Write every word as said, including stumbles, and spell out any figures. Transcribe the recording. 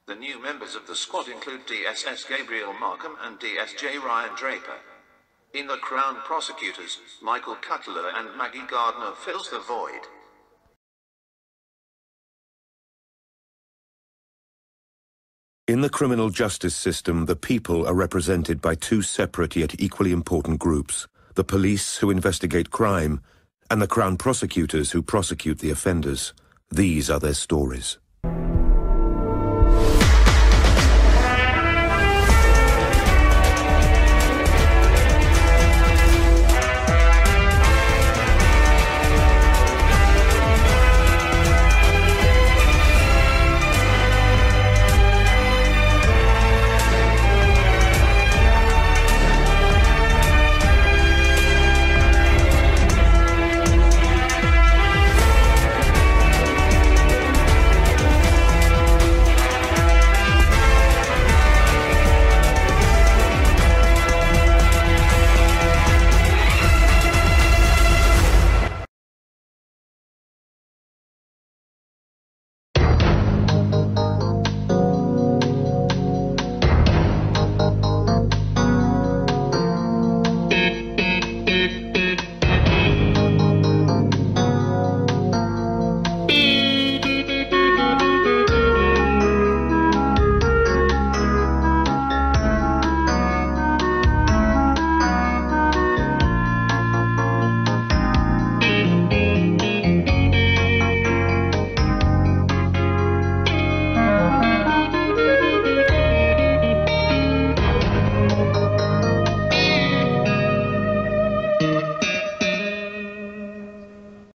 The new members of the squad include D S S Gabriel Markham and D S J Ryan Draper. In the Crown Prosecutors, Michael Cutler and Maggie Gardner fills the void. In the criminal justice system, the people are represented by two separate yet equally important groups: the police, who investigate crime, and the Crown Prosecutors, who prosecute the offenders. These are their stories.